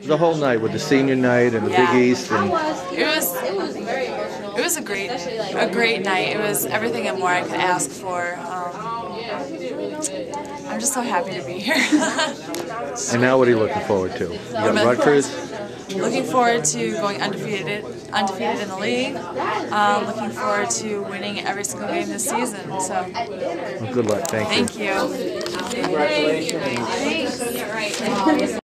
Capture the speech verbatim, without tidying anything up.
the whole night with the senior night and the Yeah. Big East? And It was it was a great a great night. It was everything and more I could ask for. Um, I'm just so happy to be here. and now what are you looking forward to? You got Rutgers? Looking forward to going undefeated, undefeated in the league. Um, looking forward to winning every single game this season. So, Well, good luck. Thank you. thank you. Congratulations. Thanks.